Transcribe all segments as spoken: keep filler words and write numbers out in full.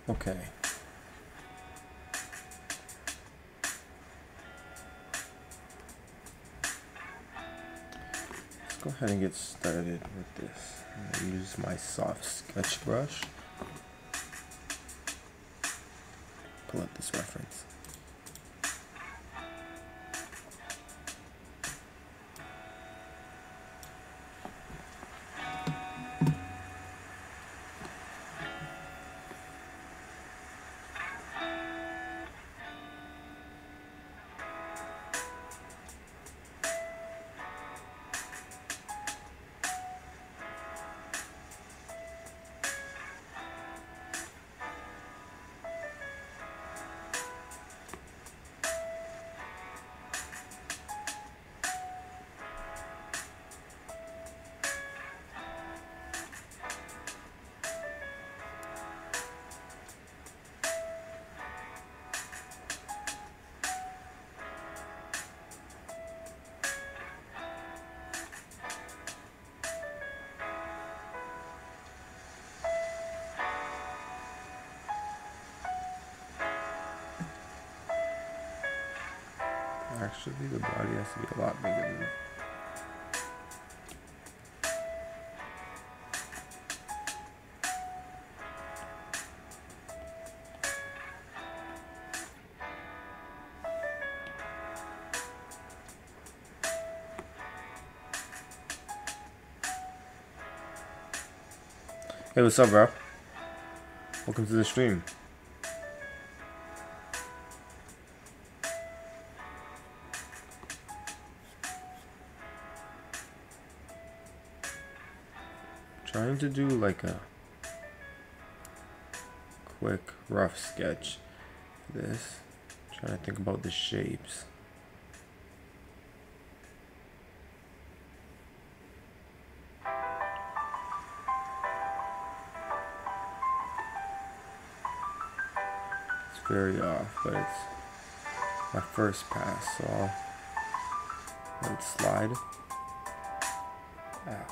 Okay. Let's go ahead and get started with this. I'm going to use my soft sketch brush. Pull up this reference. Actually, the body has to be a lot bigger than that. Hey, what's up, bro? Welcome to the stream. Trying to do like a quick rough sketch for this. Trying to think about the shapes. It's very off, but it's my first pass, so I'll let it slide. Ow.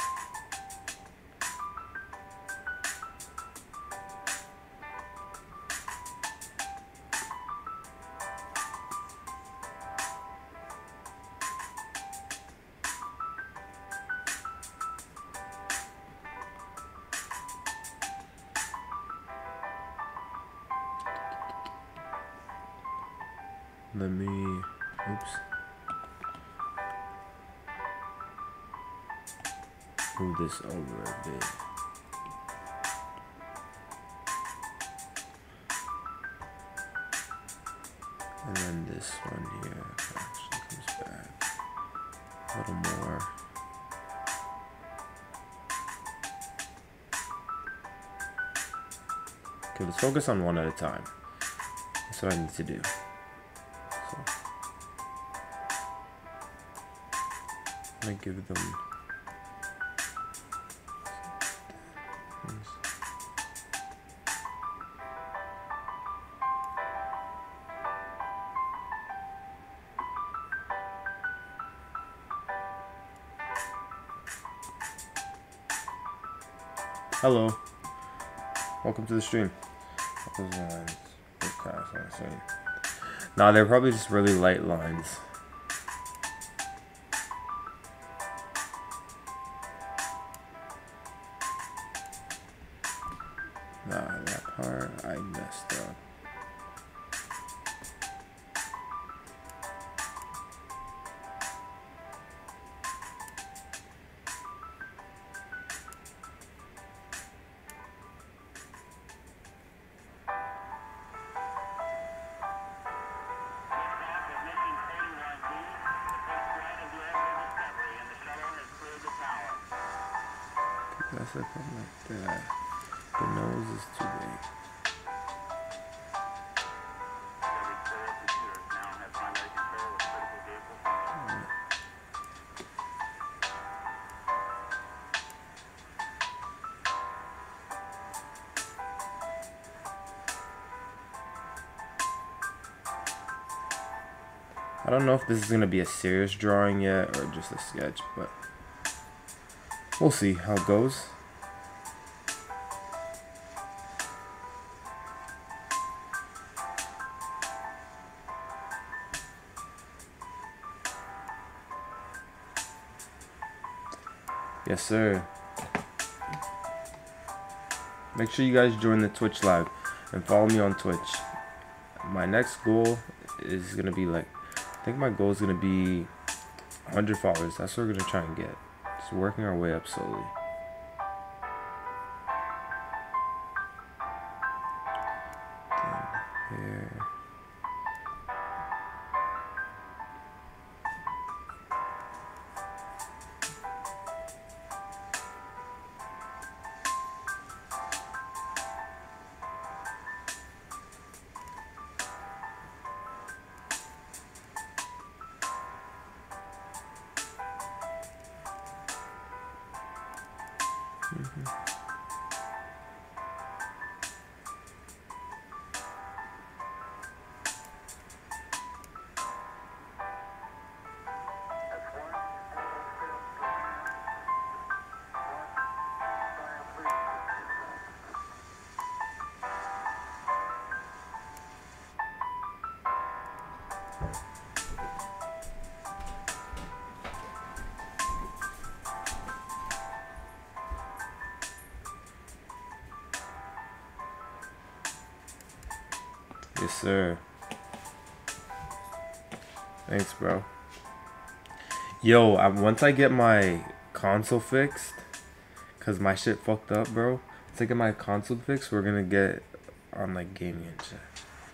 Let me, oops, move this over a bit. And then this one here actually comes back a little more. Okay, let's focus on one at a time. That's what I need to do. So, I'm gonna give them things. Hello, welcome to the stream. Those lines, those cross lines, sorry. Nah, they're probably just really light lines. Nah, that part I messed up. That's like something like that. The nose is too big. I don't know if this is going to be a serious drawing yet or just a sketch, but we'll see how it goes. Yes, sir. Make sure you guys join the Twitch live and follow me on Twitch. My next goal is gonna be like, I think my goal is gonna be one hundred followers. That's what we're gonna try and get. Just working our way up slowly. Then here. Mm-hmm. Yes, sir. Thanks, bro. Yo, I, once I get my console fixed, cause my shit fucked up, bro. Once I get my console fixed, we're gonna get on like gaming and shit.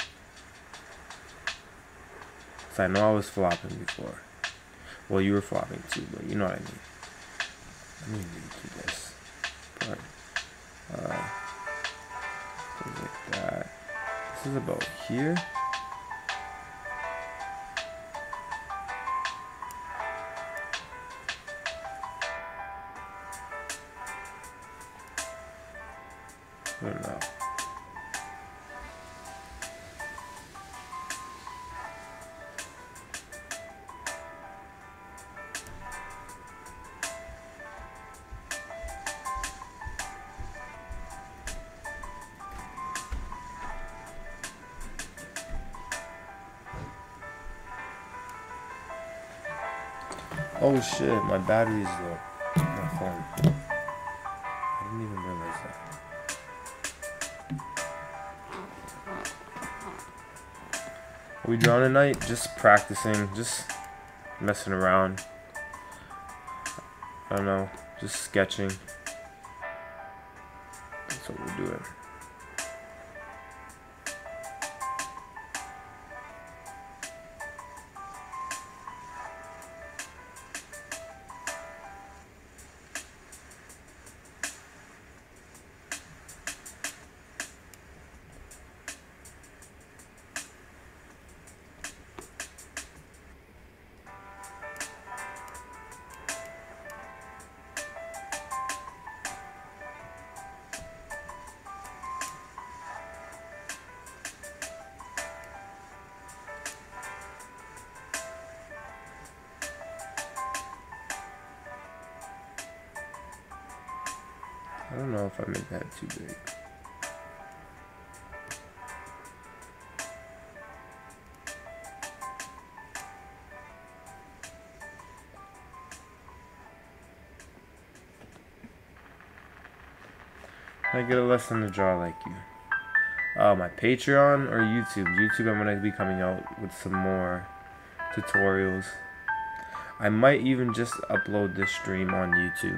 Cause I know I was flopping before. Well, you were flopping too, but you know what I mean. Let me redo this part. Uh, things like that. This is about here. I don't know. Oh shit, my battery's low. My phone. I didn't even realize that. Are we drawing tonight? Just practicing, just messing around. I don't know, just sketching. That's what we're doing. I don't know if I make that too big. I get a lesson to draw like you. Uh, my Patreon or YouTube? YouTube, I'm gonna be coming out with some more tutorials. I might even just upload this stream on YouTube.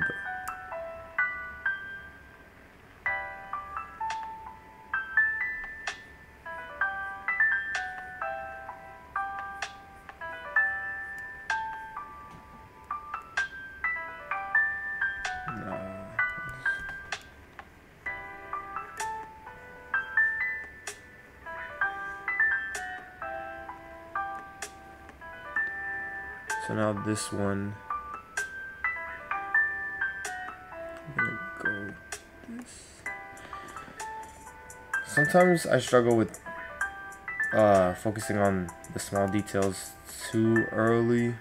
So now this one, I'm gonna go this. Sometimes I struggle with uh, focusing on the small details too early.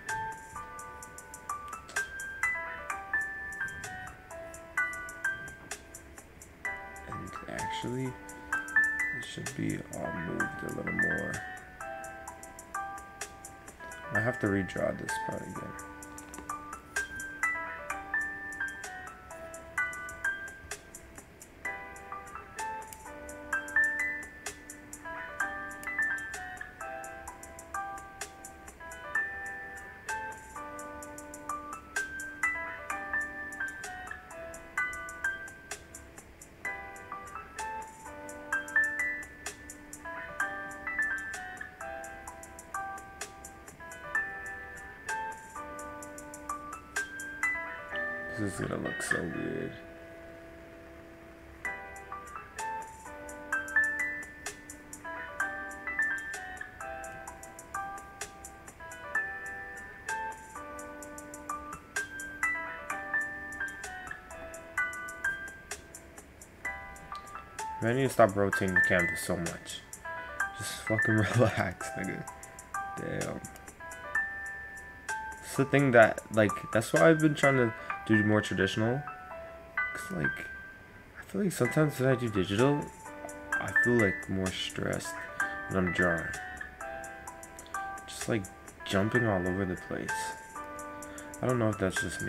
And actually, it should be all moved a little more. I have to redraw this part again. This is gonna look so weird. I need to stop rotating the canvas so much. Just fucking relax, nigga. Damn. It's the thing that, like, that's why I've been trying to do more traditional. Cause, like, I feel like sometimes when I do digital, I feel, like, more stressed when I'm drawing. Just, like, jumping all over the place. I don't know if that's just me.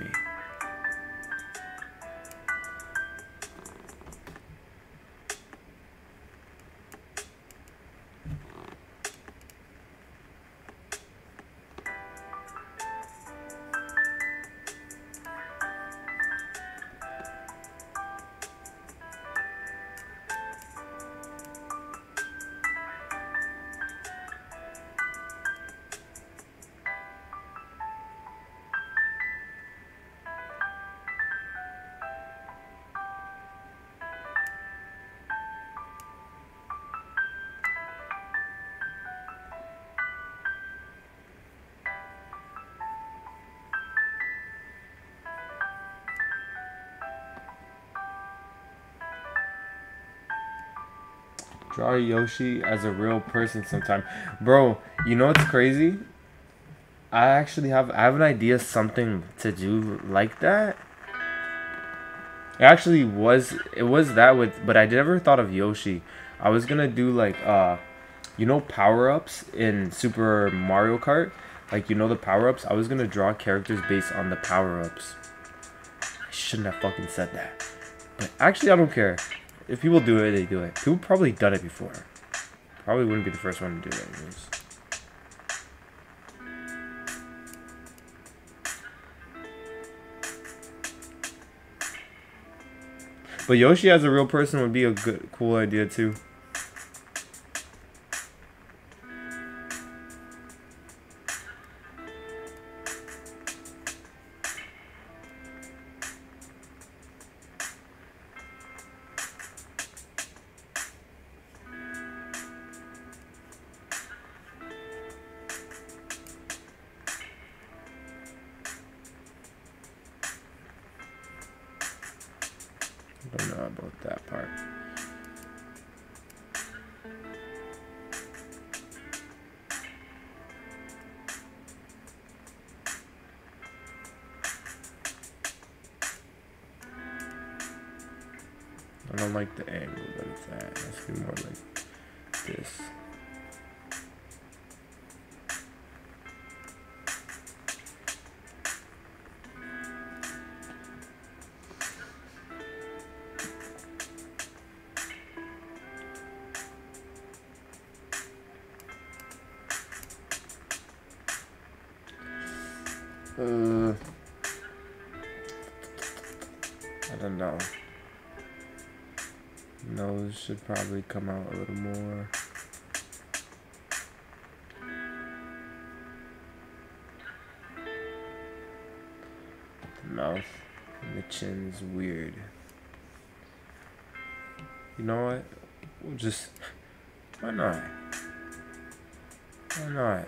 Draw Yoshi as a real person sometime. Bro, you know what's crazy? I actually have I have an idea something to do like that. It actually was it was that with but I never thought of Yoshi. I was gonna do like uh you know power-ups in Super Mario Kart? Like you know the power-ups? I was gonna draw characters based on the power-ups. I shouldn't have fucking said that. But actually I don't care. If people do it, they do it. People probably done it before. Probably wouldn't be the first one to do it anyways. But Yoshi as a real person would be a good, cool idea too. I don't know about that part. I don't like the angle that it's at. It has to be more like this. Uh, I don't know. Nose should probably come out a little more. The mouth and the chin's weird. You know what? We'll just... Why not? Why not?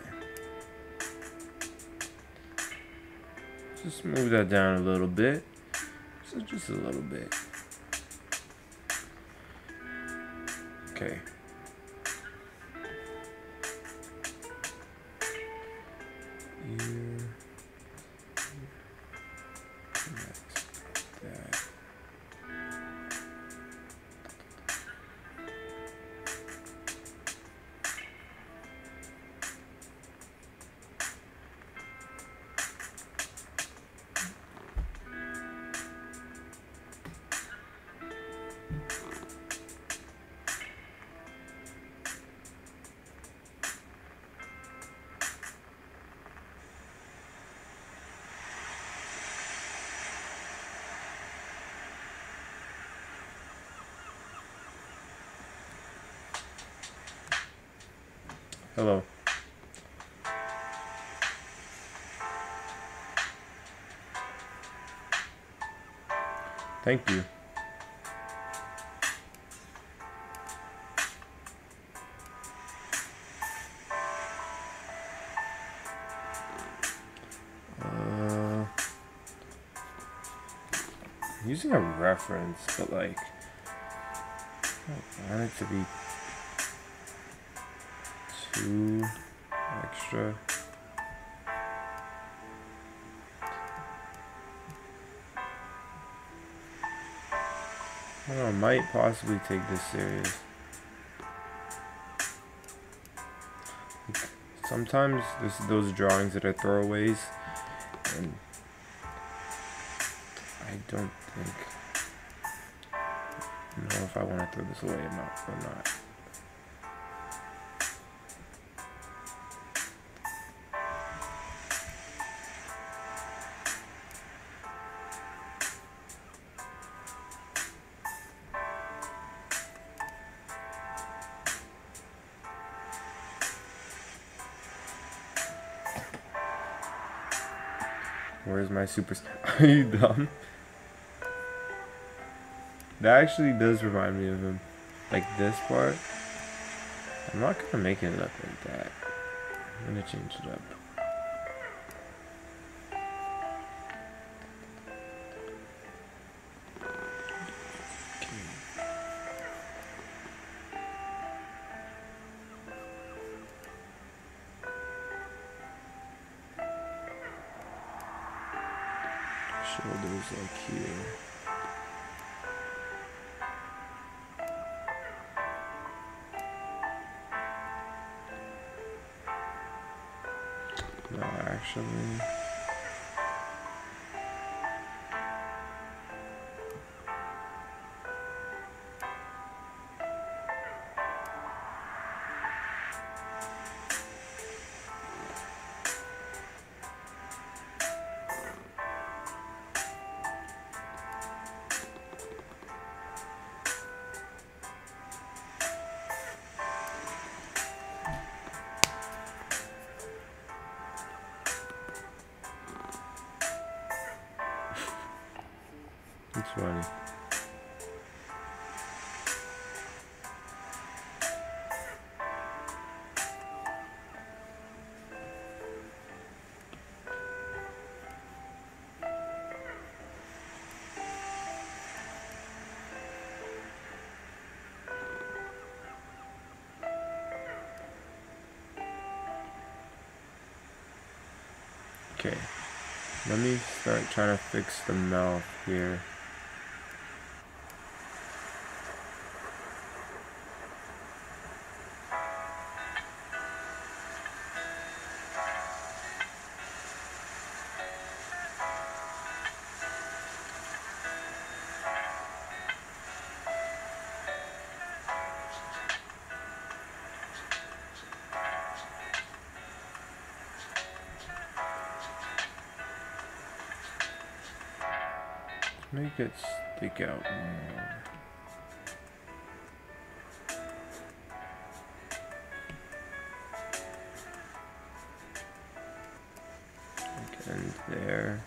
Just move that down a little bit. So just a little bit. Okay. Ear. That. Hello. Thank you. Uh, using a reference, but like, I want it to be two extra. I don't know, I might possibly take this serious. Sometimes this those drawings that are throwaways, and I don't think know if I want to throw this away or not. Or not. Where's my super? Are you dumb? That actually does remind me of him. Like this part. I'm not gonna make it look like that. I'm gonna change it up. Shoulders like here. No, actually. It's funny. Okay, let me start trying to fix the mouth here. Make it stick out more. Like end there.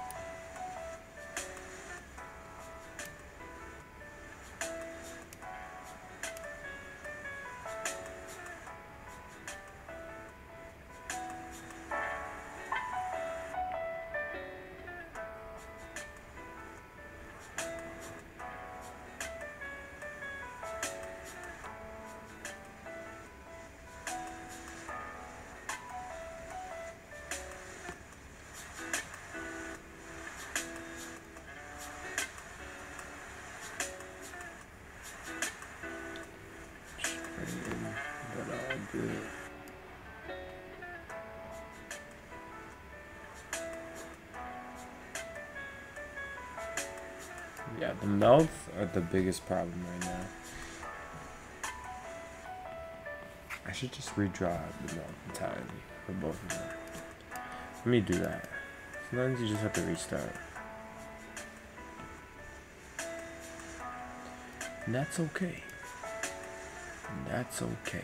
Yeah, the mouths are the biggest problem right now. I should just redraw the mouth entirely for both of them. Let me do that. Sometimes you just have to restart. And that's okay. And that's okay.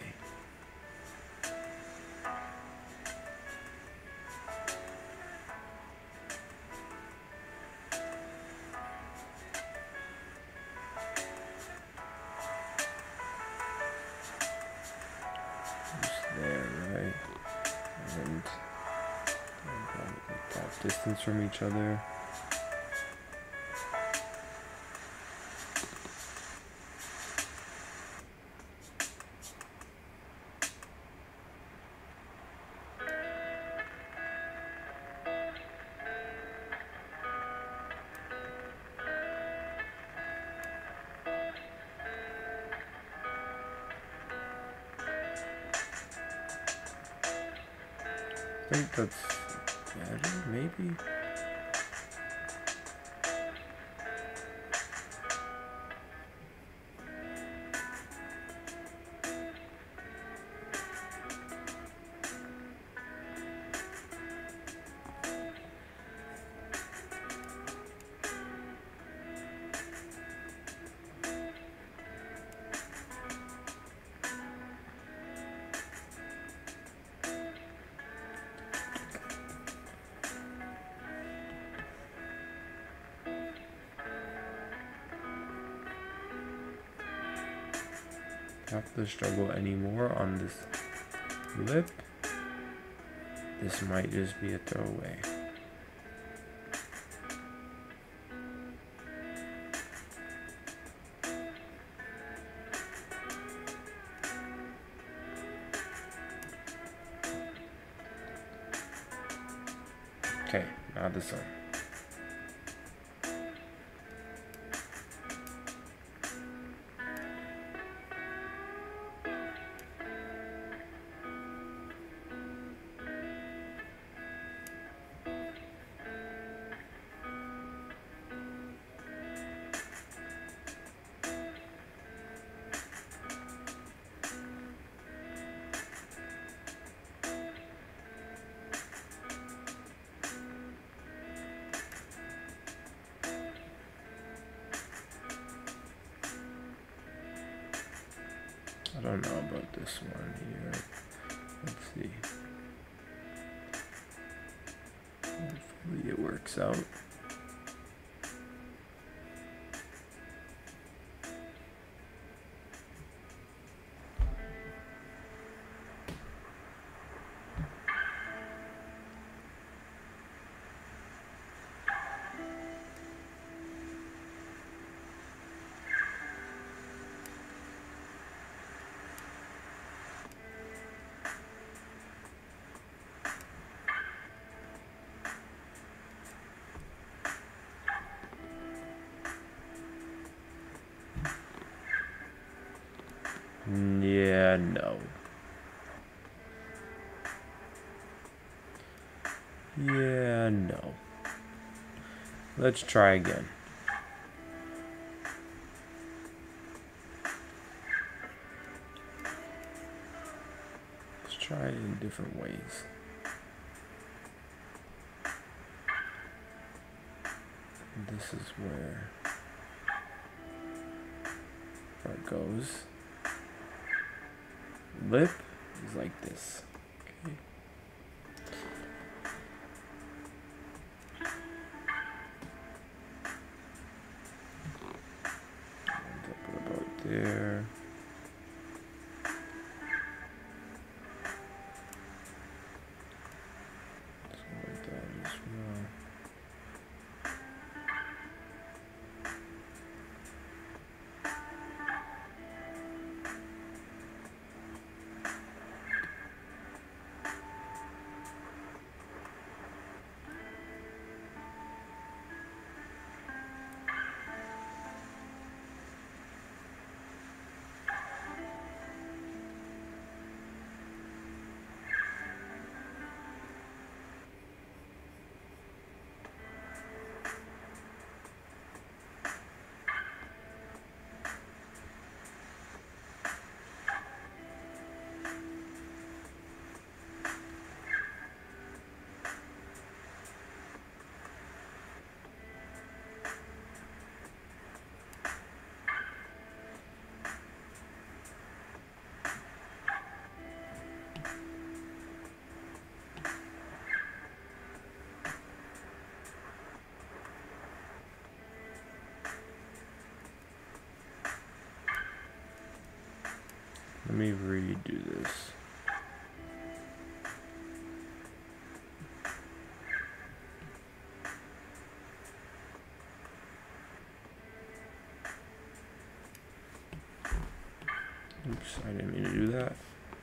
distance from each other. I think that's better, maybe? Have to struggle anymore on this lip. This might just be a throwaway. Okay, now this one. I don't know about this one here. Let's see. Hopefully it works out. Yeah, no. Yeah, no. Let's try again. Let's try it in different ways. This is where, where it goes. Lip is like this. Okay. Ends up about there. So like that as well. Let me redo this. Oops, I didn't mean to do that.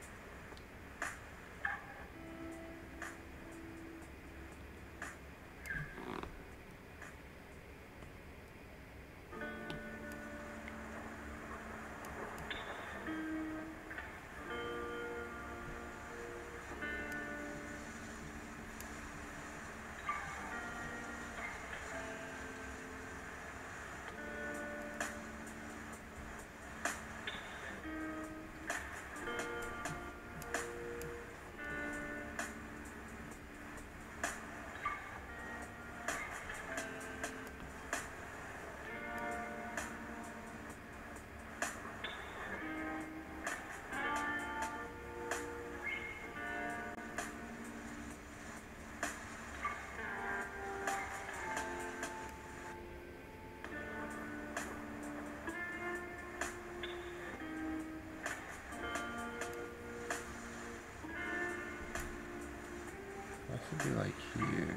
That should be like here.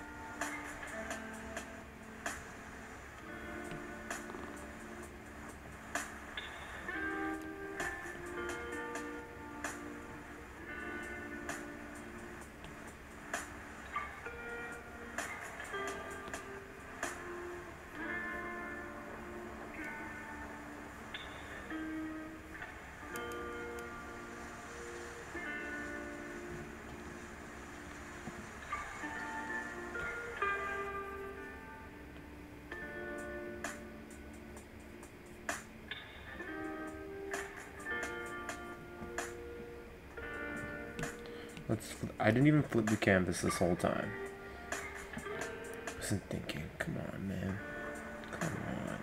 Let's flip. I didn't even flip the canvas this whole time. I wasn't thinking. Come on, man. Come on.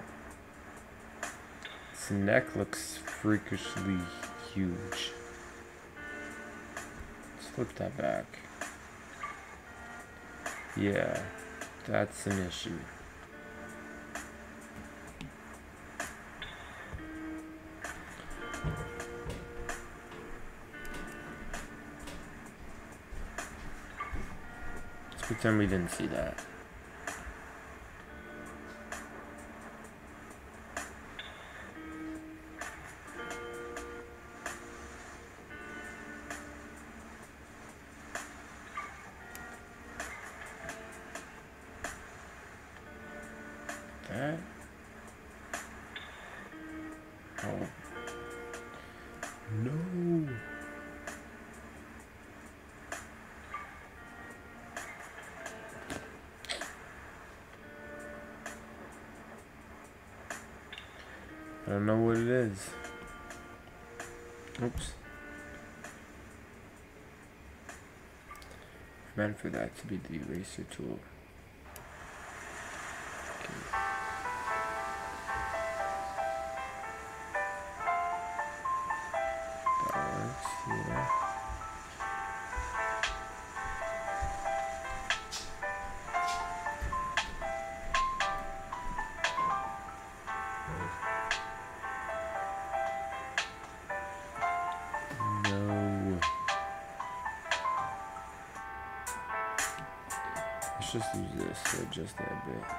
Its neck looks freakishly huge. Let's flip that back. Yeah, that's an issue. Pretend we didn't see that. That? Oh. No. I don't know what it is. Oops. I meant for that to be the eraser tool. Okay. That works, yeah. Let's just use this to adjust that a bit.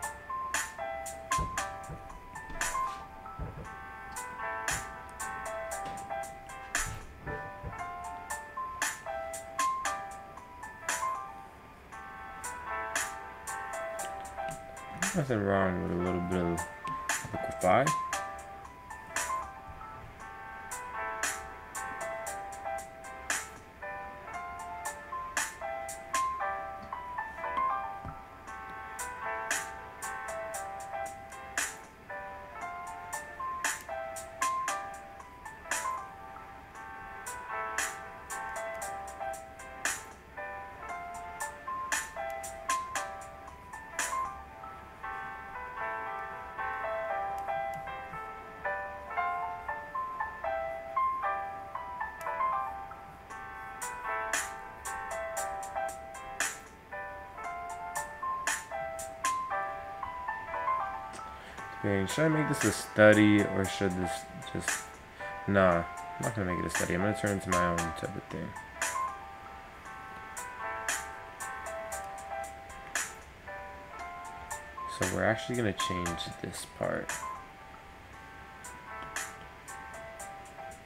Nothing wrong with a little bit of liquify. Okay, should I make this a study or should this just... Nah, I'm not gonna make it a study. I'm gonna turn it into my own type of thing. So we're actually gonna change this part.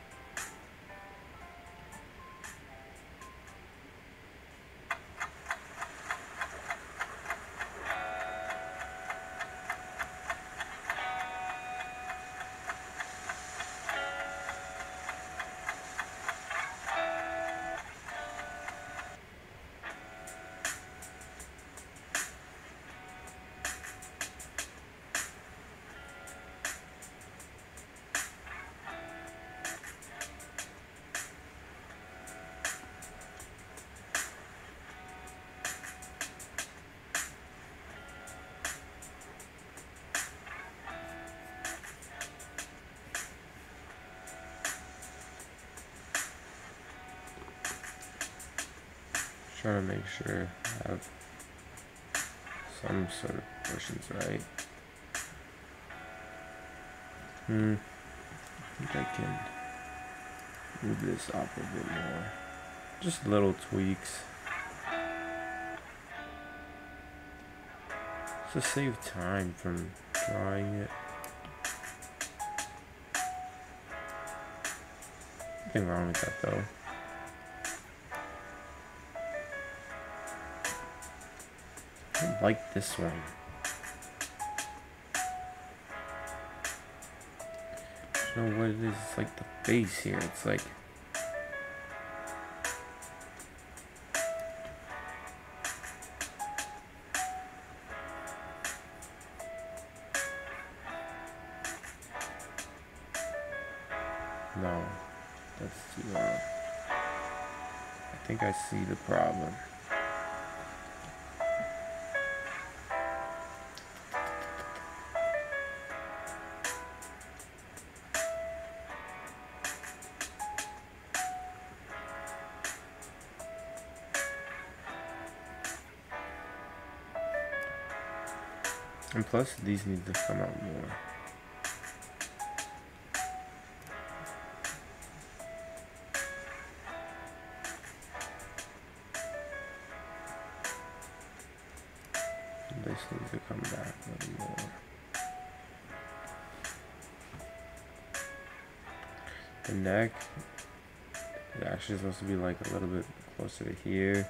trying to make sure I have some sort of portions right. Hmm. I think I can move this up a bit more. Just little tweaks. To save time from drawing it. Nothing wrong with that though. I like this one. I don't know what it is. It's like the face here. It's like no, that's too loud. I think I see the problem. And plus, these need to come out more. This needs to come back a little more. The neck is actually supposed to be like a little bit closer to here.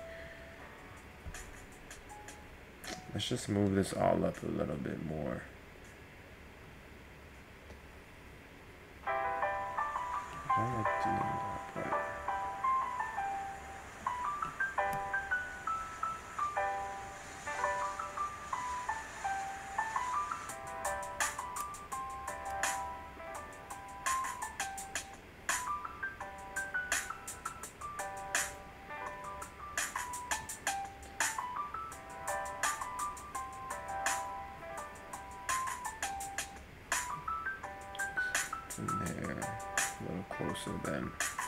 Let's just move this all up a little bit more. I don't like doing that, but from there, a little closer then.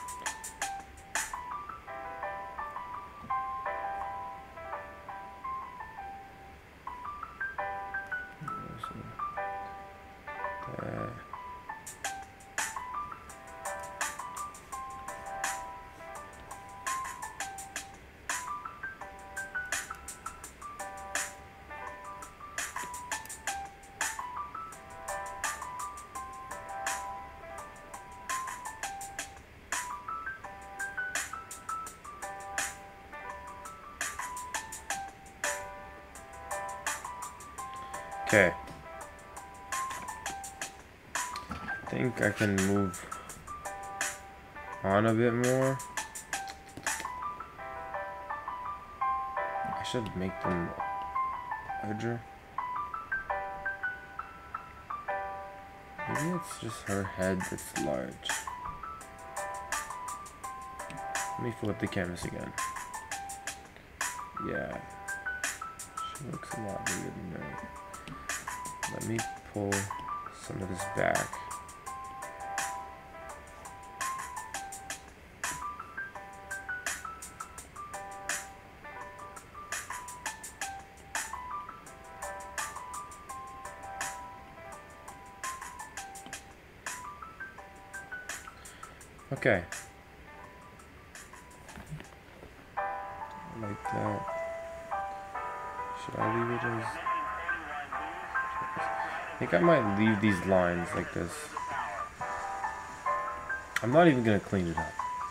There. Okay. I think I can move on a bit more. I should make them larger. Maybe it's just her head that's large. Let me flip the canvas again. Yeah. She looks a lot bigger than her. Let me pull some of this back. Okay. Like that. Should I leave it as... I think I might leave these lines like this. I'm not even gonna clean it up.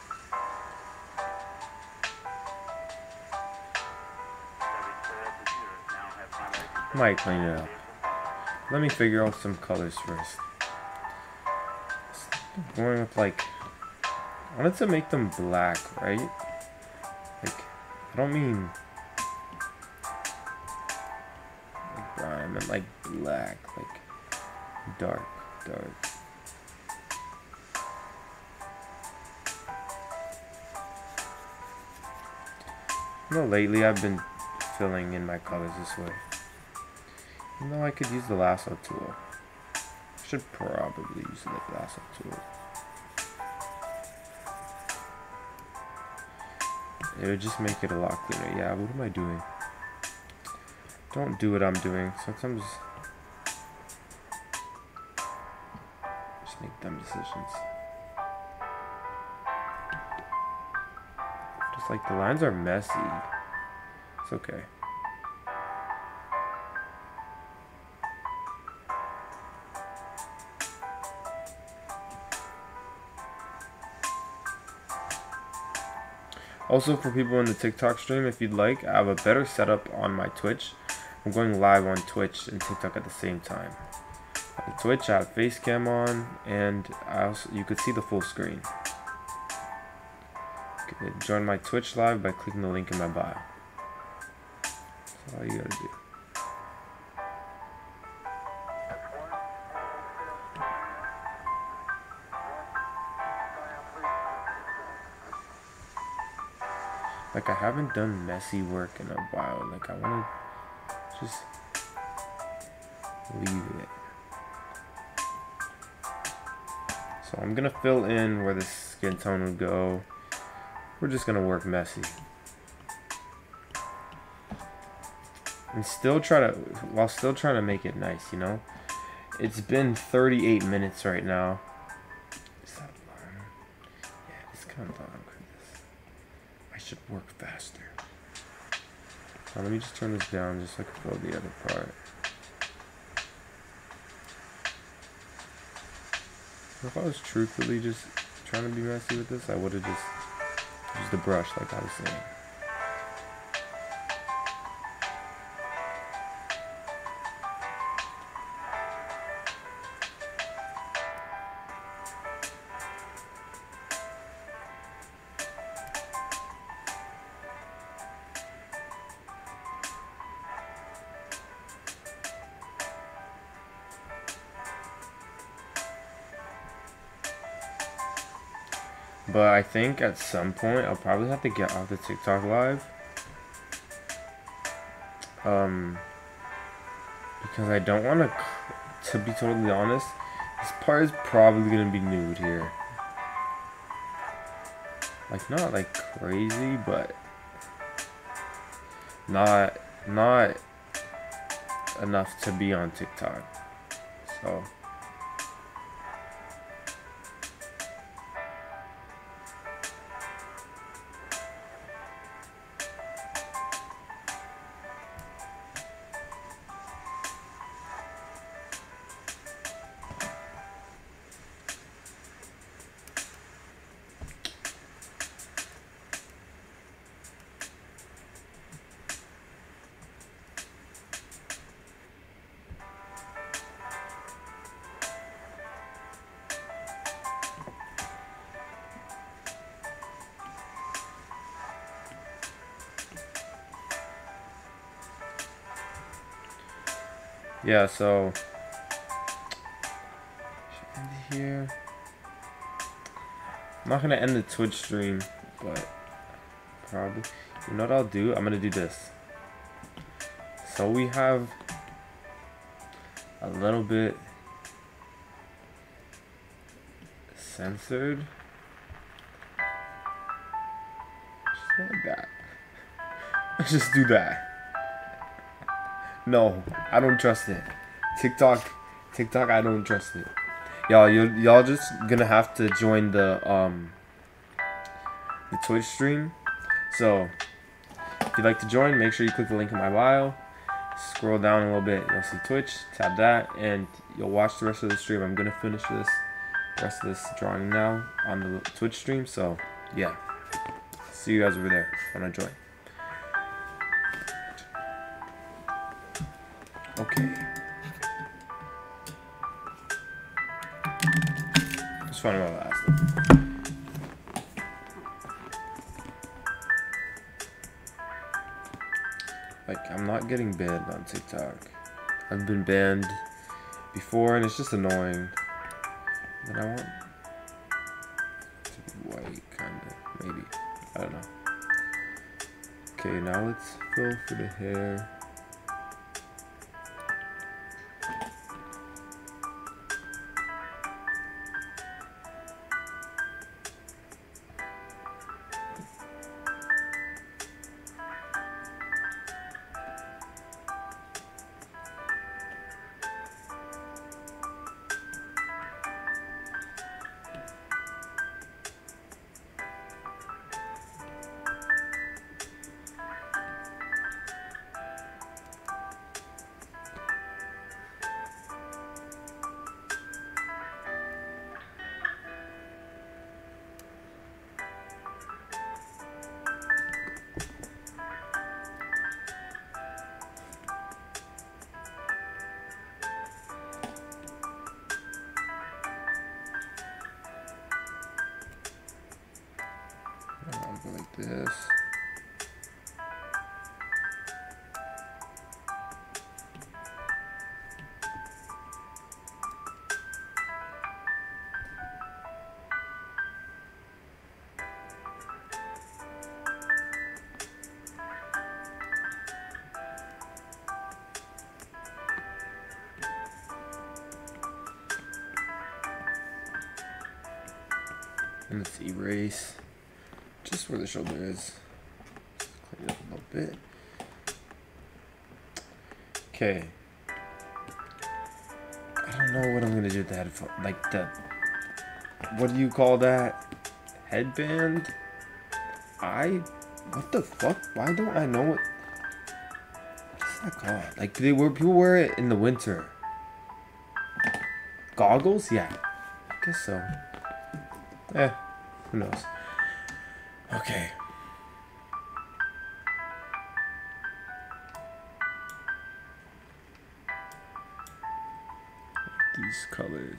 I might clean it up. Let me figure out some colors first. Going with like... I wanted to make them black, right? Like, I don't mean... like brown, I meant like black, like dark, dark. You know, lately I've been filling in my colors this way. You know, I could use the lasso tool. I should probably use the lasso tool. it would just make it a lot cleaner. Yeah, what am I doing? Don't do what I'm doing. Sometimes just make dumb decisions. Just like the lines are messy. It's okay. Also, for people in the TikTok stream, if you'd like, I have a better setup on my Twitch. I'm going live on Twitch and TikTok at the same time. On Twitch, I have face cam on, and I also, you could see the full screen. You can join my Twitch live by clicking the link in my bio. That's all you gotta do. Like, I haven't done messy work in a while. Like, I want to just leave it. So I'm going to fill in where the skin tone would go. We're just going to work messy. And still try to, while still trying to make it nice, you know? It's been thirty-eight minutes right now. Is that long? Yeah, it's kind of long. I should work faster. Now, let me just turn this down just so I can fill the other part. If I was truthfully just trying to be messy with this, I would have just used the brush like I was saying. But I think at some point I'll probably have to get off the TikTok live. Um, because I don't want to, to be totally honest, this part is probably going to be nude here. Like, not like crazy, but not, not enough to be on TikTok. So. Yeah, so end here. I'm not gonna end the Twitch stream, but probably. You know what I'll do? I'm gonna do this. So we have a little bit censored. Just like that. Let's just do that. No, I don't trust it. TikTok, TikTok, I don't trust it. Y'all, you y'all just gonna have to join the um the Twitch stream. So if you'd like to join, make sure you click the link in my bio. Scroll down a little bit, you'll see Twitch. Tap that, and you'll watch the rest of the stream. I'm gonna finish this rest of this drawing now on the Twitch stream. So yeah, see you guys over there. Wanna join? Okay. Let's find my last one. Like, I'm not getting banned on TikTok. I've been banned before, and it's just annoying. But I want to be white, kinda, maybe. I don't know. Okay, now let's fill for the hair. Go like this. And let's erase just where the shoulder is. Clean it up a little bit. Okay. I don't know what I'm gonna do with the headphone. Like the, what do you call that? Headband? I, what the fuck? Why don't I know what? What's that called? Like they were people wear it in the winter. Goggles? Yeah, I guess so. Eh, who knows? Okay. These colors.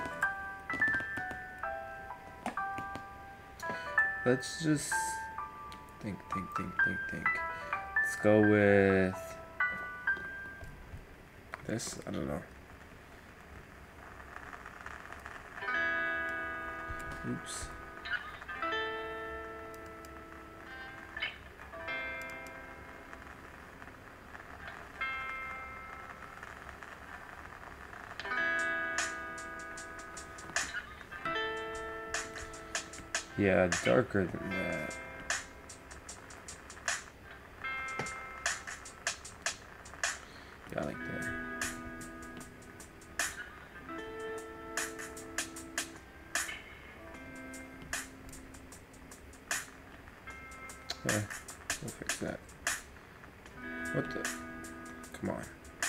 Let's just think, think, think, think, think. Let's go with this. I don't know. Oops. Yeah, darker than that. Yeah, like that. Yeah, we'll fix that. What the? Come on.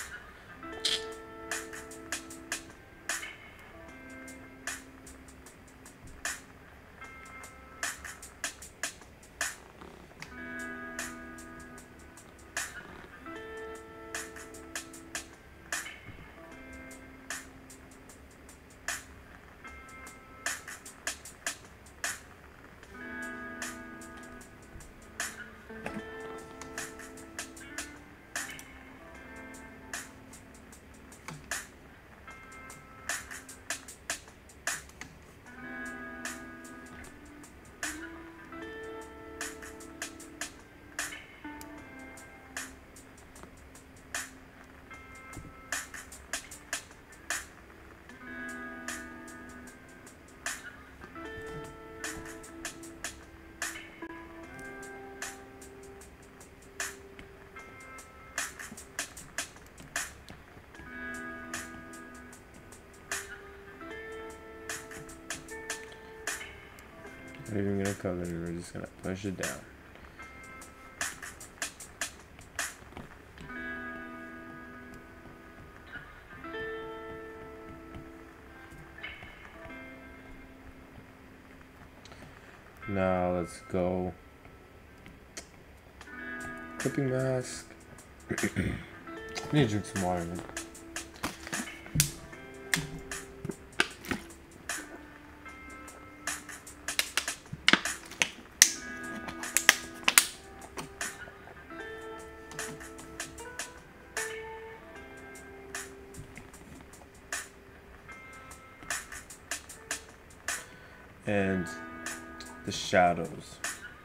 Not even gonna cover it, we're just gonna push it down. Now let's go. Clipping mask. I need to drink some water, man. And the shadows.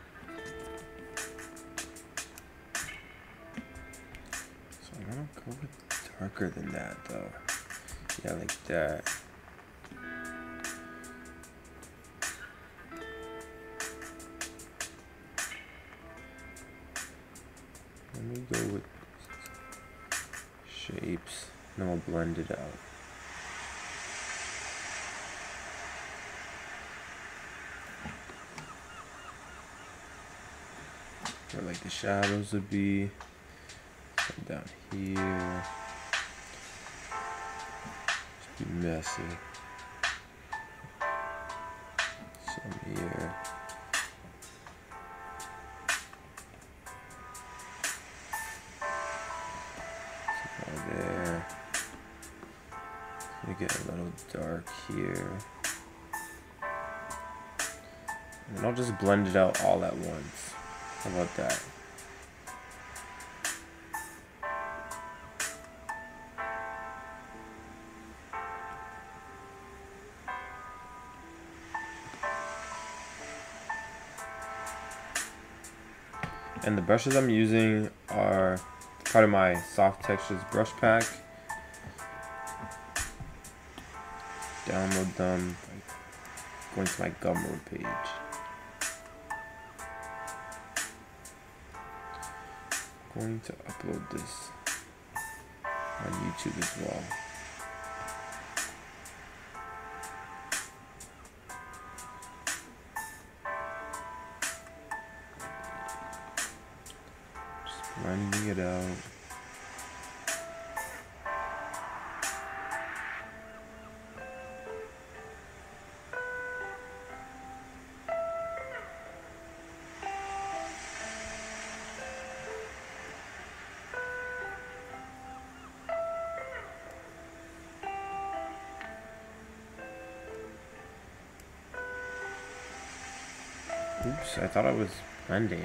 So I'm gonna go with darker than that though. Yeah, like that. Let me go with shapes, and then we'll blend it out. Where like the shadows would be. Some down here. Just be messy. Some here. Some right there. Let me get a little dark here. And I'll just blend it out all at once. How about that? And the brushes I'm using are part of my Soft Textures brush pack. Download them by going to my Gumroad page. I'm going to upload this on YouTube as well. Just blending it out. Oops, I thought I was blending.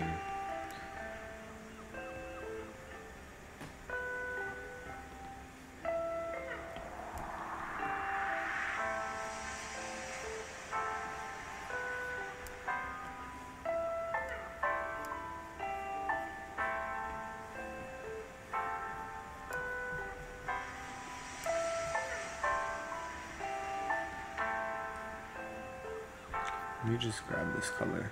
Let me just grab this color.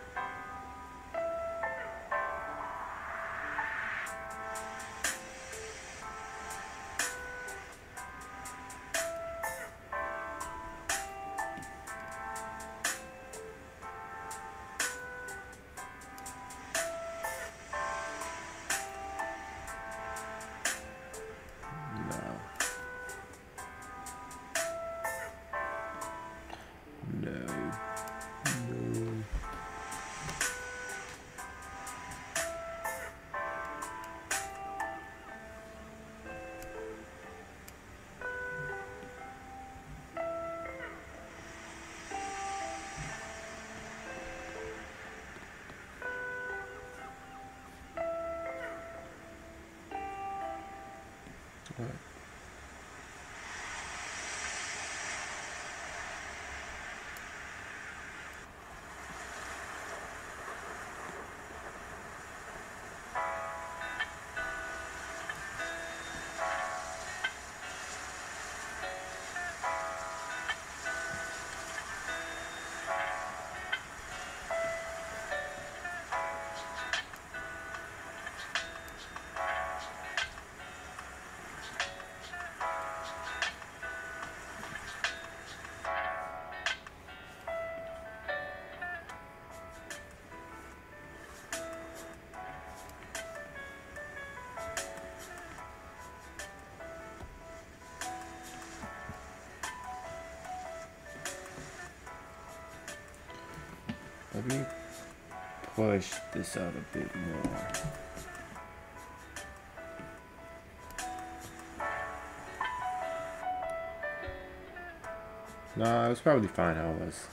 What? Let me push this out a bit more. Nah, it was probably fine how it was.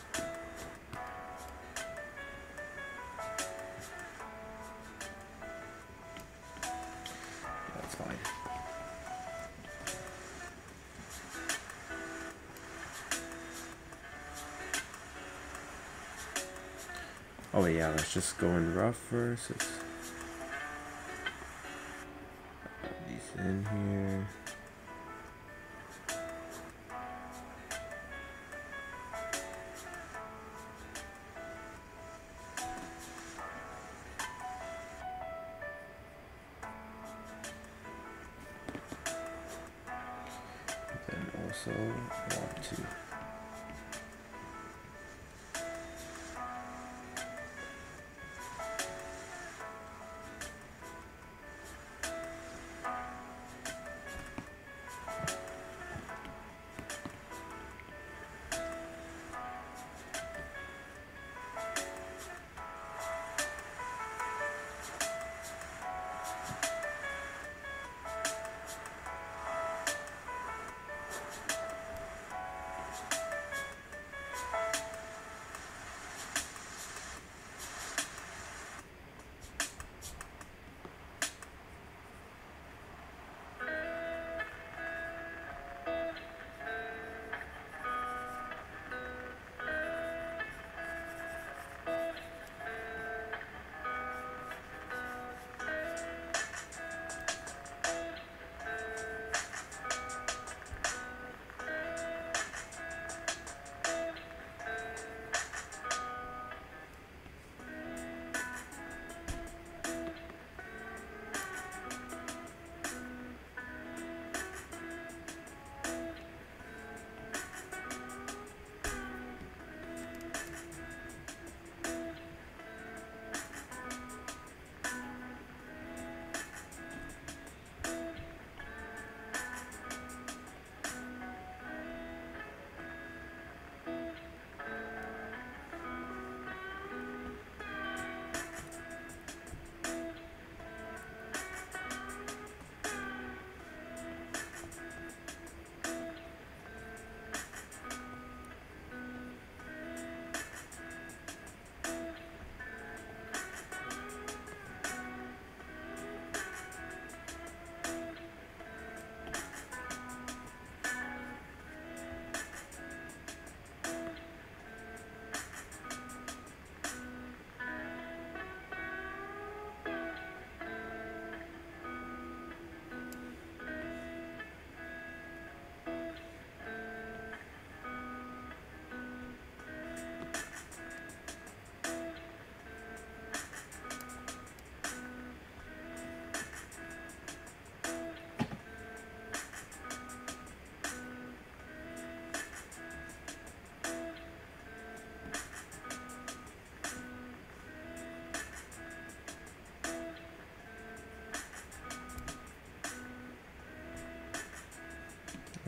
That's fine. Oh yeah, let's just go in rough first. Let's put these in here. Then also want to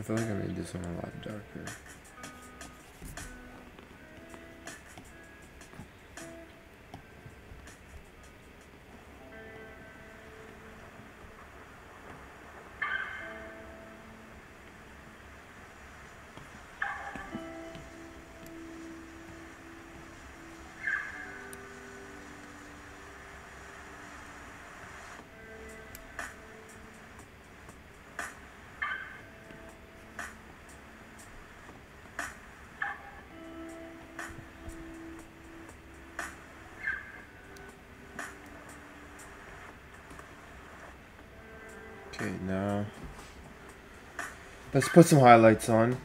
I feel like I made this one a lot darker. Okay, now let's put some highlights on.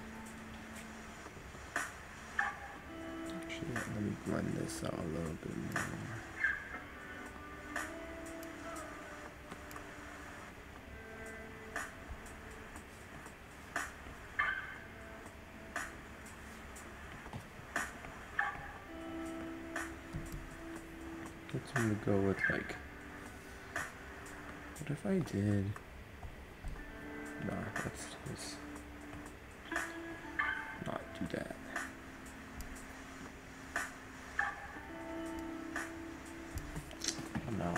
Actually, let me blend this out a little bit more. Let's gonna go with like, what if I did? No, let's just not do that. No.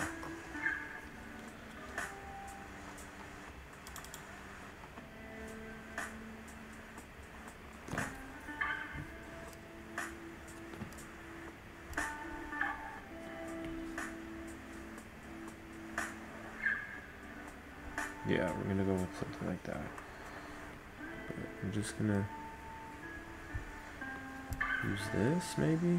Yeah, we're gonna go with something like that. But I'm just gonna use this maybe.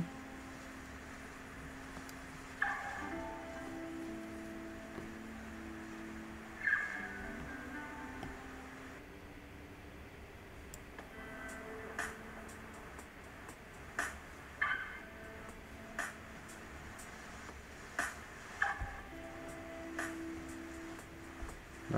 No.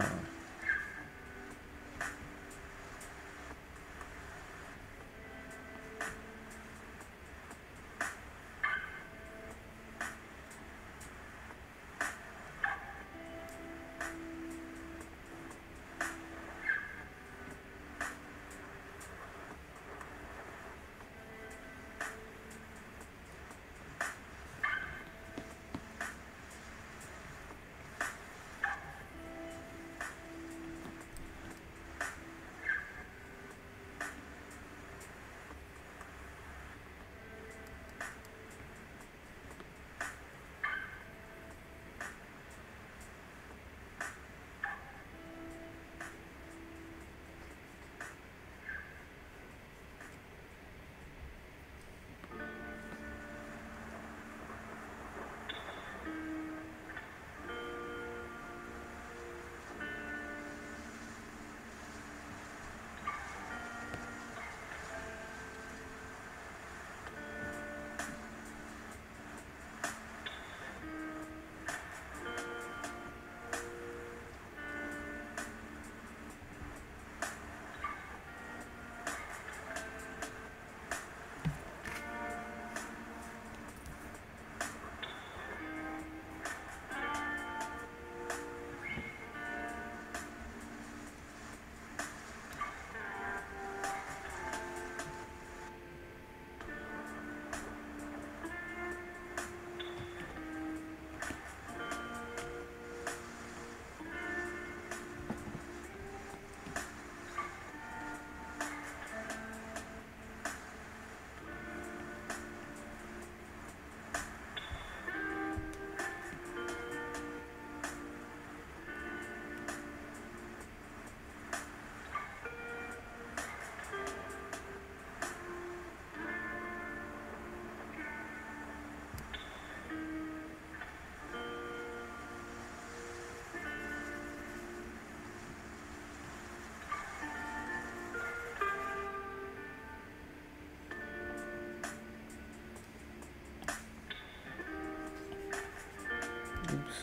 Oops.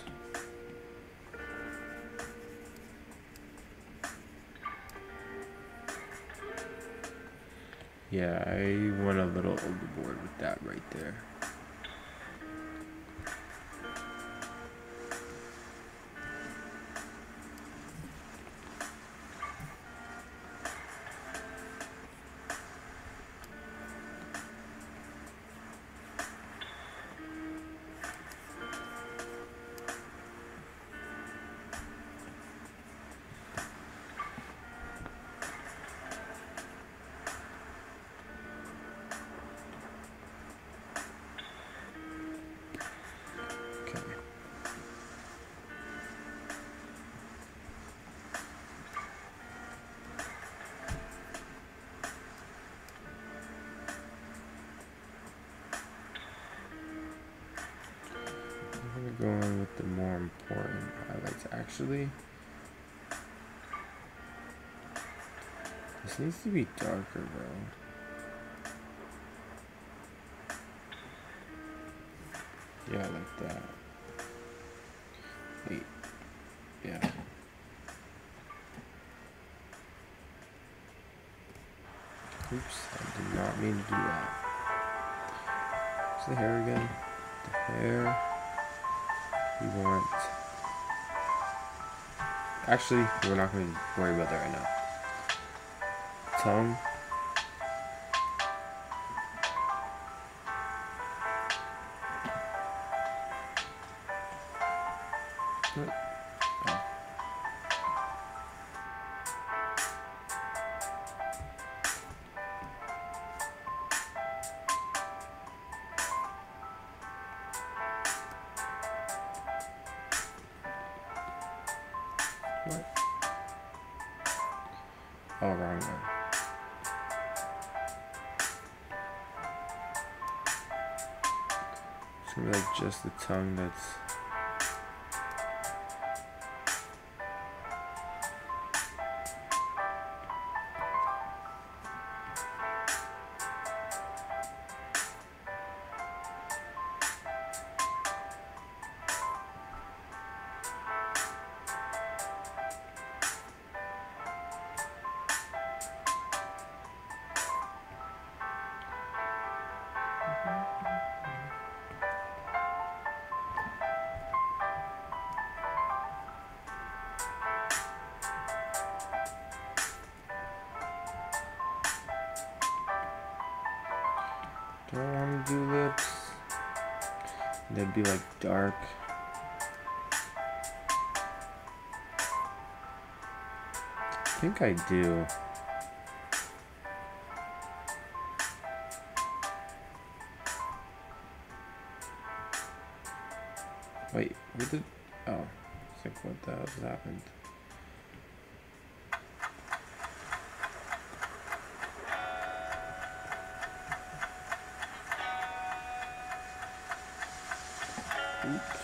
Yeah, I went a little overboard with that right there. important highlights. Actually, this needs to be darker, bro. Yeah, like that. Wait. Yeah. Oops, I did not mean to do that. What's the hair again? The hair. We want... Actually, we're not going to worry about that right now. Tongue. What? Oh. What? Oh, wrong one. It's gonna be like just the tongue that's... Do I want to do lips? They'd be like dark. I think I do. Wait, what did... Oh, it's like what the hell just happened? Oops.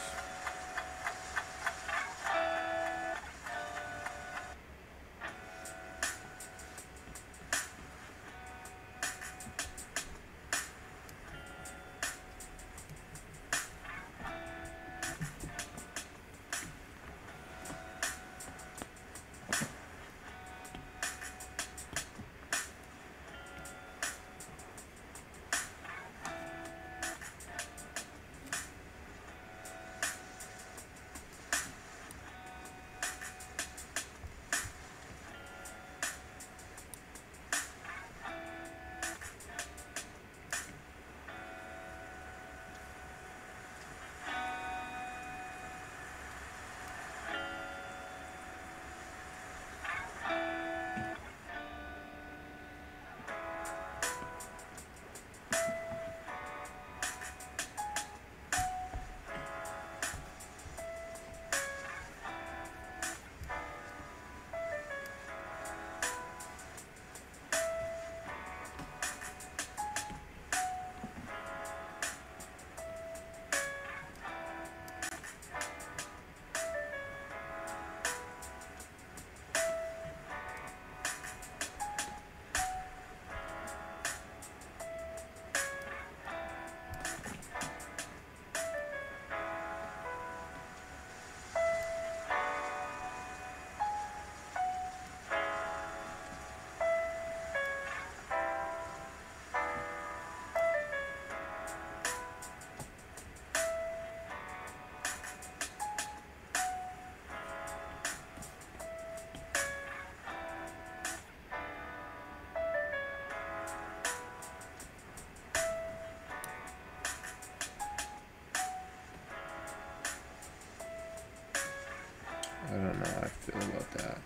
I don't know how I feel about that.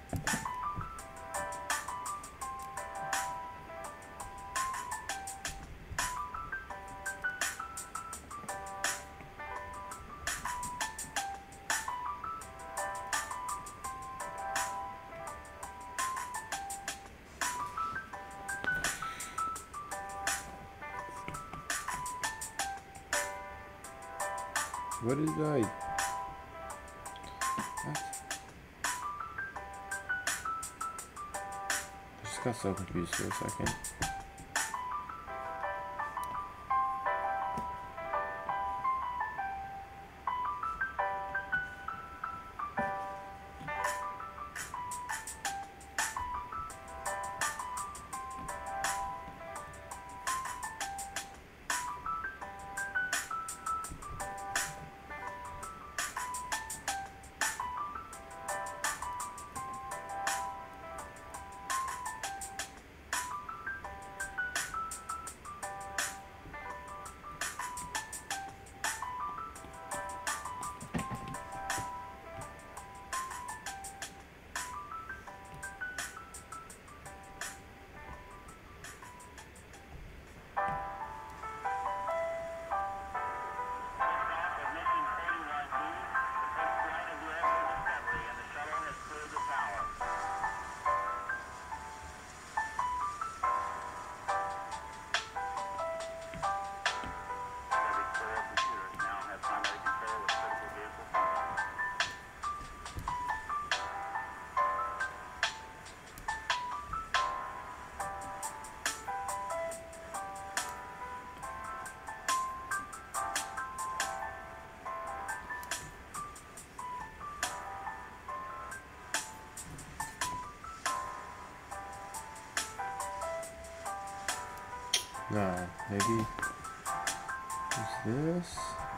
What did I... What? I just got so confused for a second. No, maybe it's this.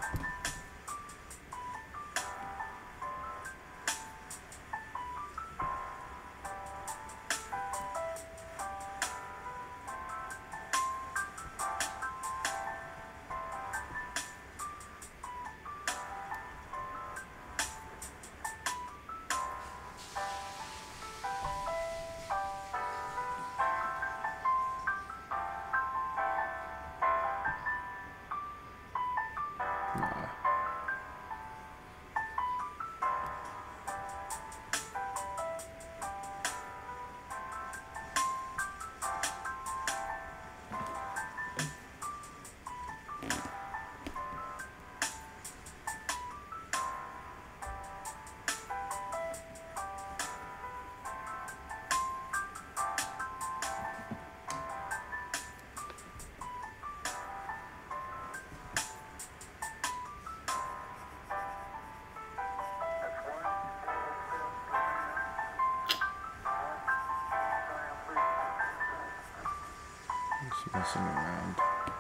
Just messing around.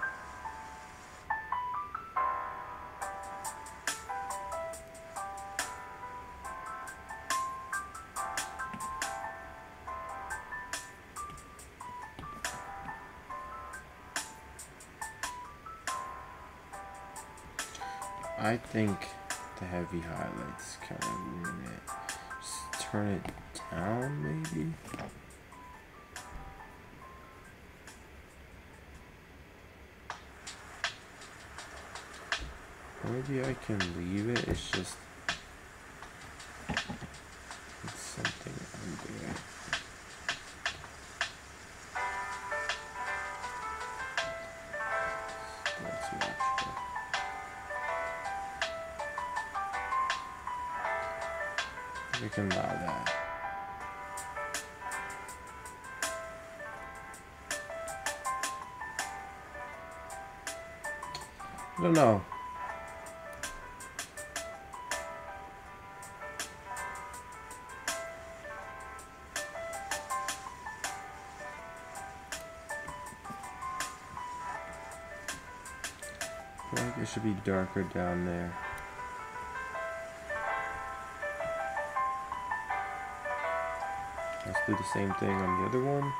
I think the heavy highlights kind of ruin it. Just turn it down, maybe? Maybe I can leave it, it's just it's something under it. Let's watch it. We can allow that. I don't know. I feel like it should be darker down there. Let's do the same thing on the other one.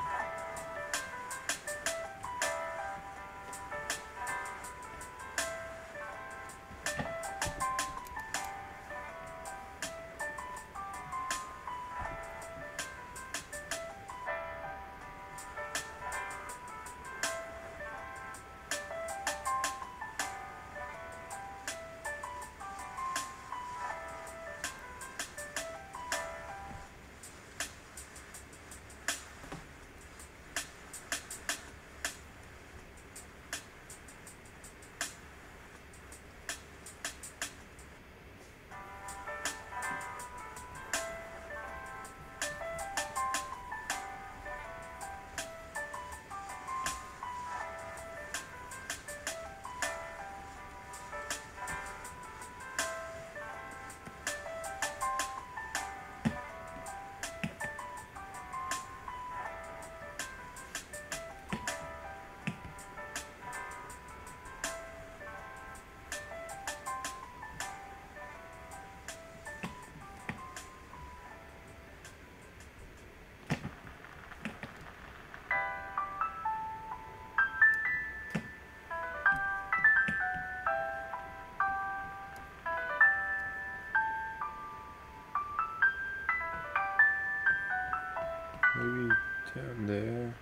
maybe down there.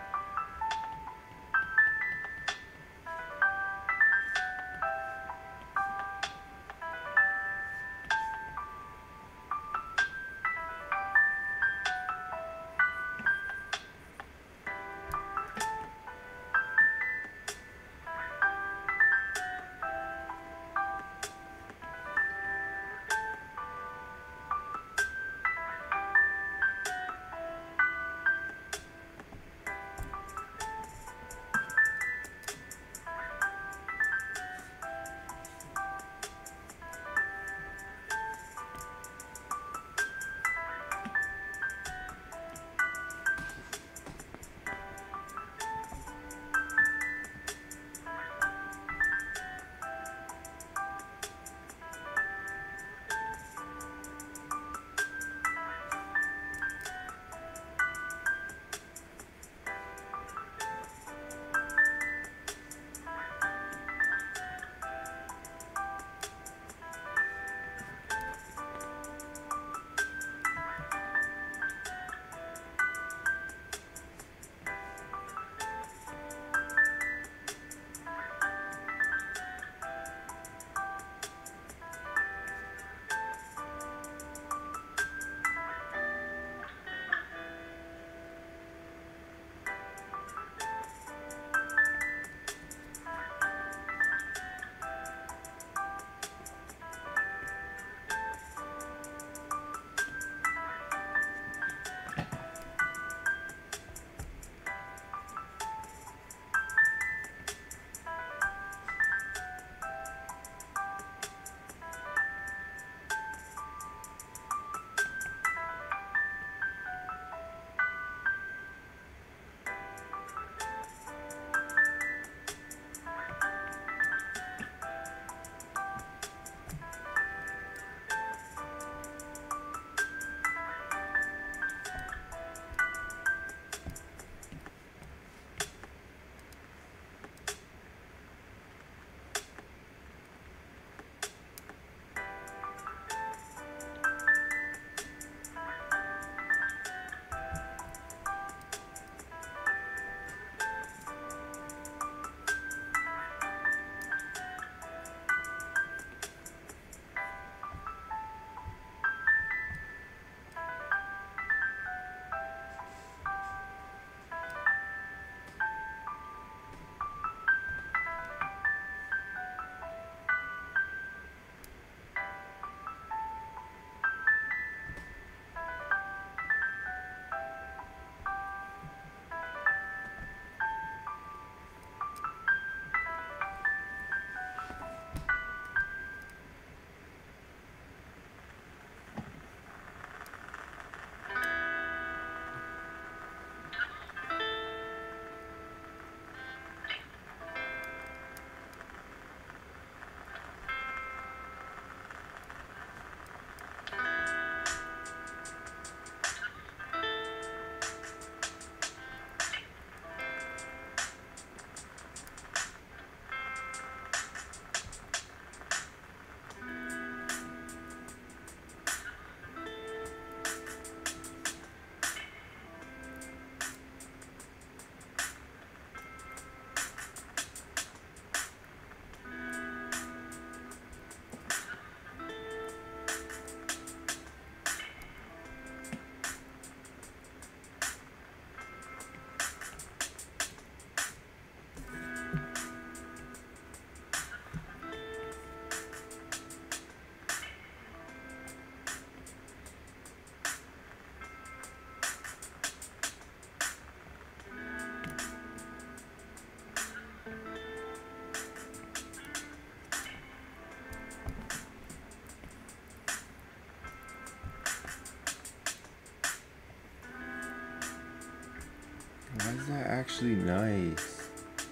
Why is that actually nice?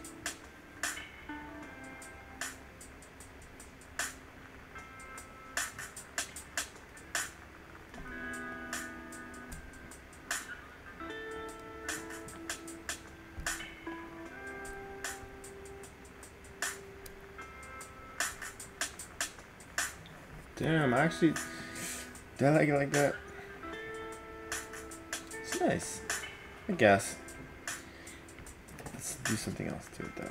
Damn, actually, did I like it like that? It's nice. I guess. Let's do something else to it though.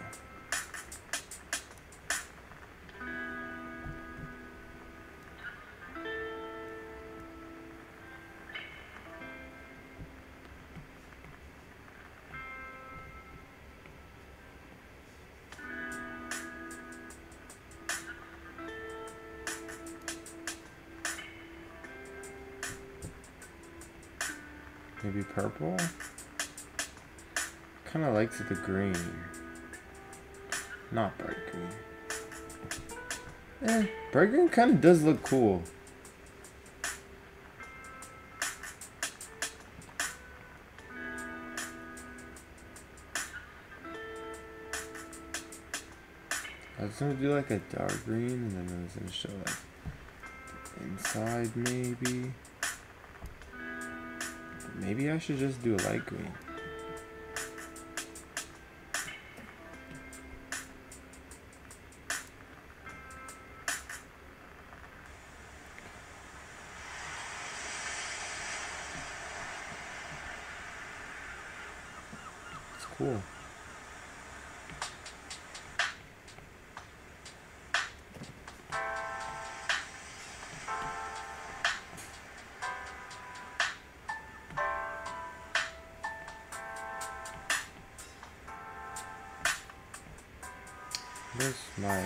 Maybe purple? Kinda likes the green. Not bright green. Eh, bright green kinda does look cool. I was gonna do like a dark green and then I was gonna show like the inside maybe. Maybe I should just do a light green. It's cool. Where's my...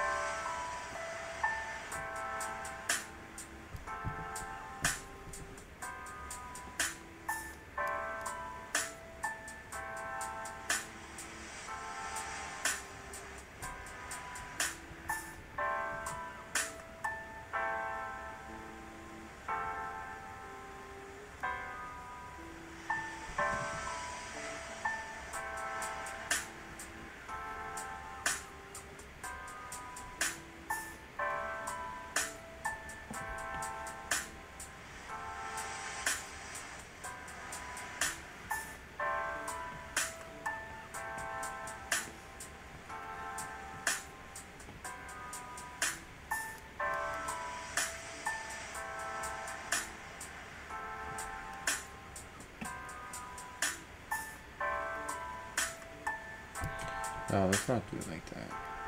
No, let's not do it like that.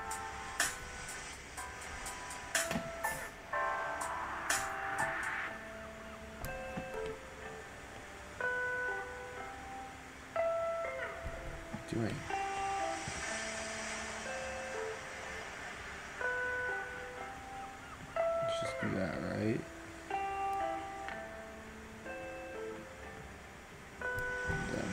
What are you doing? Let's just do that, right? And then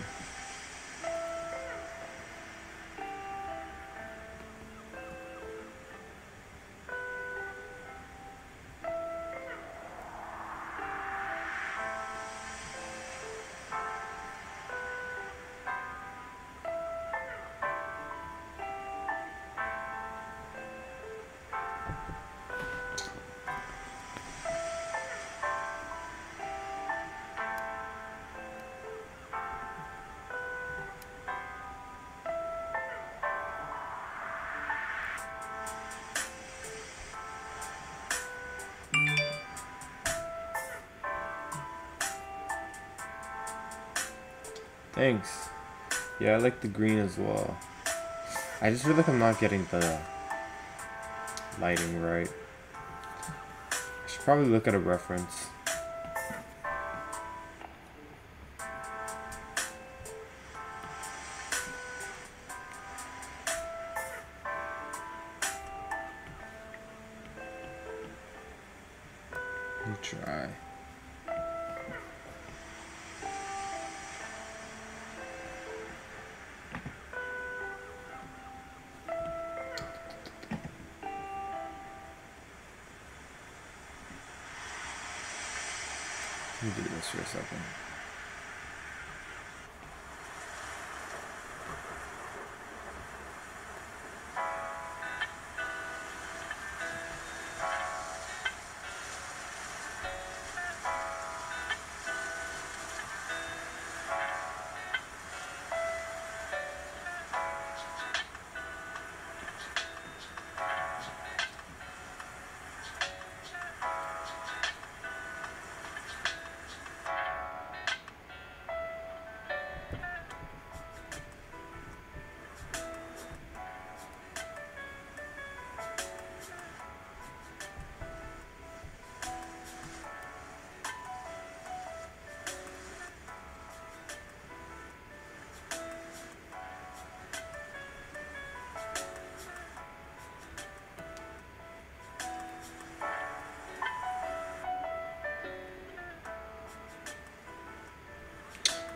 thanks. Yeah, I like the green as well. I just feel like I'm not getting the lighting right. I should probably look at a reference. Let me try. Let me do this for a second.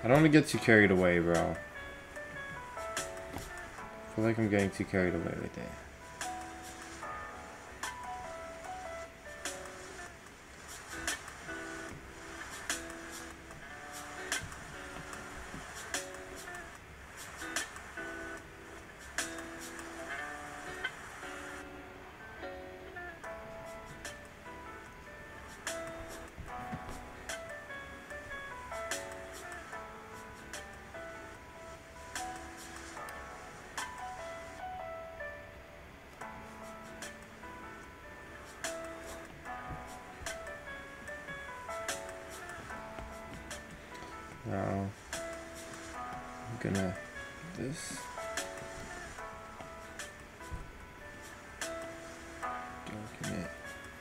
I don't want to get too carried away, bro. I feel like I'm getting too carried away with it. Now I'm gonna do this. Darken it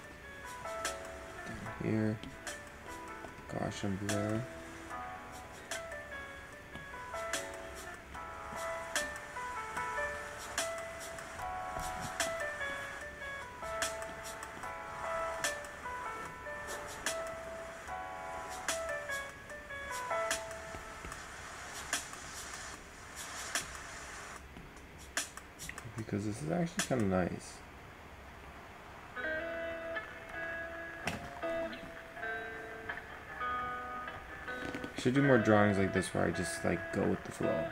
down here. Gaussian blur. Because this is actually kind of nice. I should do more drawings like this where I just like go with the flow.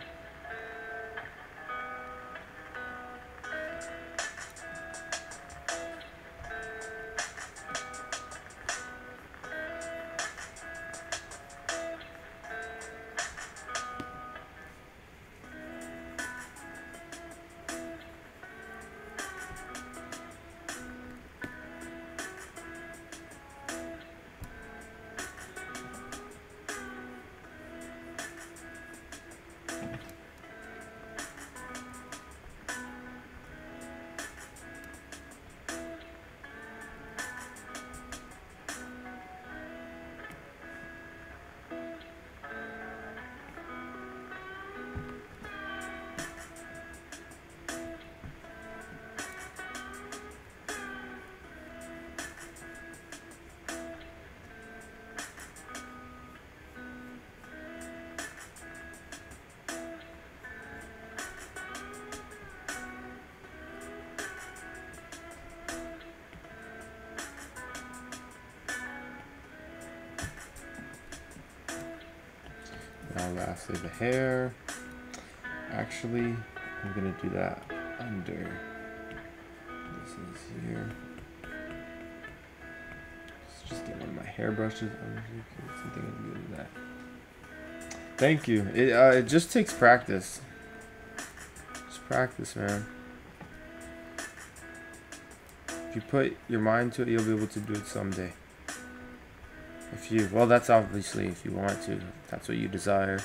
Now lastly the hair. Actually, I'm gonna do that under. This is here. Let's just get one of my hairbrushes. Something to do with that. Thank you. It uh, it just takes practice. Just practice, man. If you put your mind to it, you'll be able to do it someday. If you, well, that's obviously if you want to. If that's what you desire.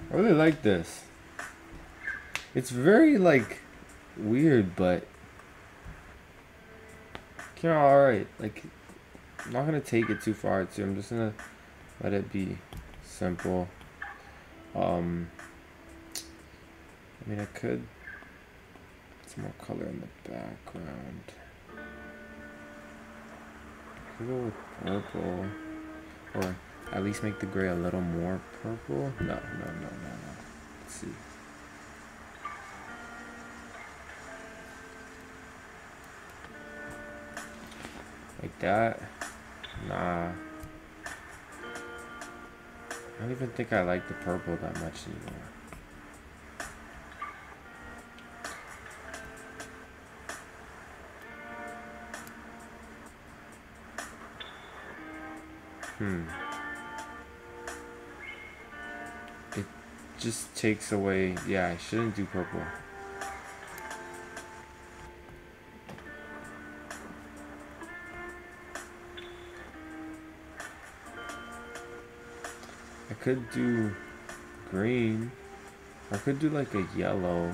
I really like this. It's very like weird, but you know, alright. Like, I'm not gonna take it too far too. I'm just gonna let it be simple. Um, I mean, I could get some more color in the background. I could go with purple, or at least make the gray a little more purple. No, no, no, no, no. Let's see. Like that? Nah. I don't even think I like the purple that much anymore. Hmm. It just takes away. Yeah, I shouldn't do purple. I could do green. I could do like a yellow.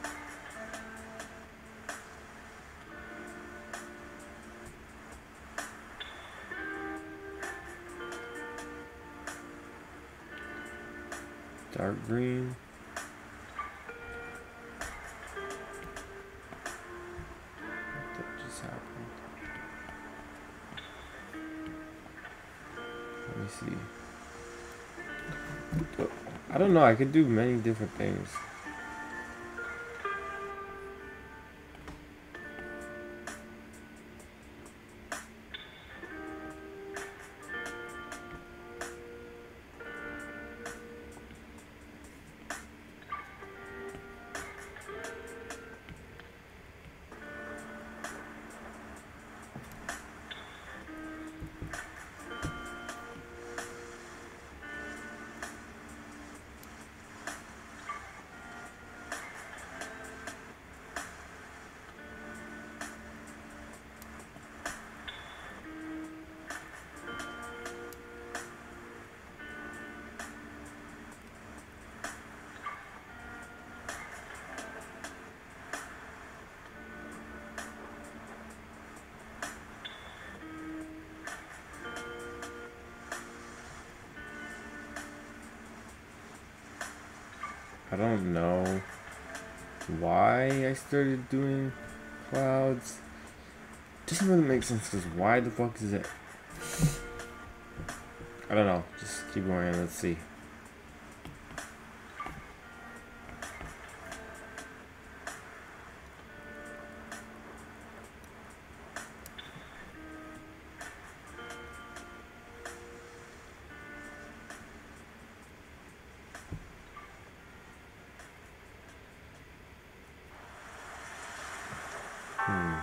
Dark green. What just happened? Let me see. I don't know. I could do many different things. I don't know why I started doing clouds. Doesn't really make sense, because why the fuck is it? I don't know. Just keep going and let's see. Hmm.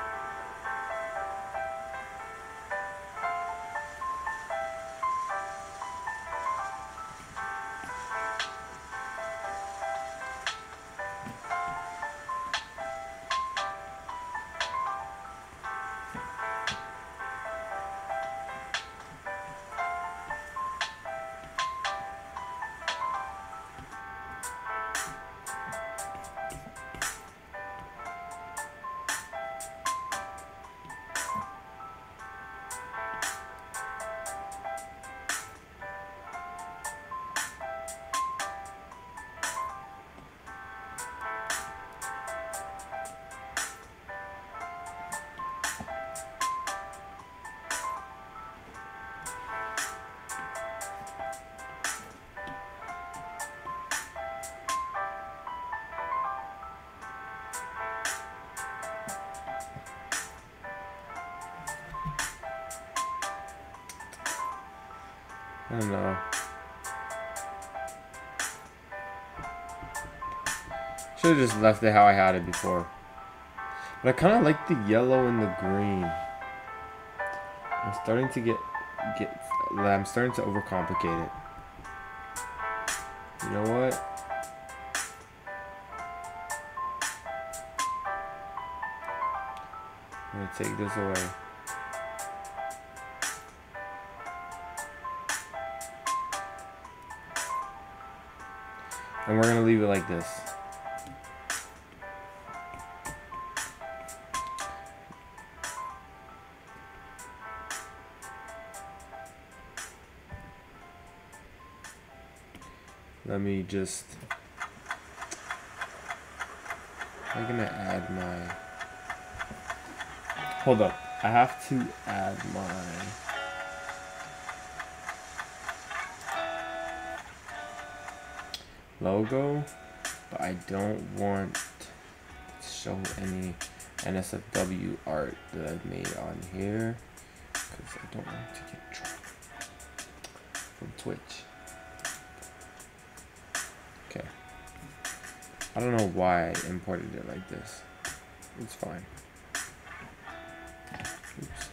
I don't know. Should have just left it how I had it before. But I kind of like the yellow and the green. I'm starting to get get. I'm starting to overcomplicate it. You know what? I'm gonna take this away. And we're gonna leave it like this. Let me just, I'm gonna add my, hold up, I have to add my, logo, but I don't want to show any N S F W art that I've made on here, because I don't want to get trouble from Twitch. Okay. I don't know why I imported it like this. It's fine. Oops.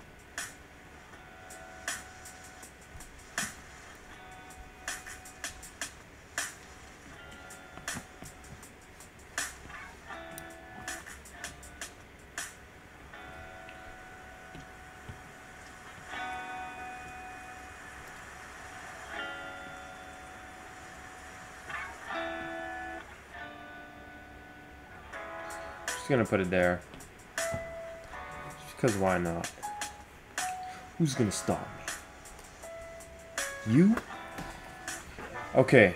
Gonna put it there just because why not? Who's gonna stop me? You? Okay,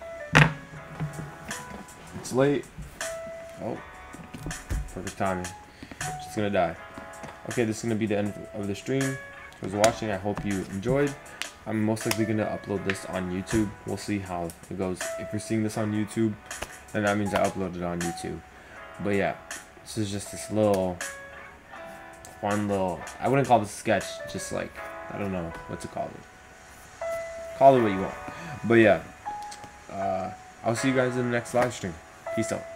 it's late. Oh, perfect timing. Just gonna die. Okay, this is gonna be the end of the stream. For those watching, I hope you enjoyed. I'm most likely gonna upload this on YouTube. We'll see how it goes. If you're seeing this on YouTube, then that means I uploaded it on YouTube. But yeah, this is just this little, fun little, I wouldn't call this a sketch, just like, I don't know what to call it. Call it what you want. But yeah, uh, I'll see you guys in the next live stream. Peace out.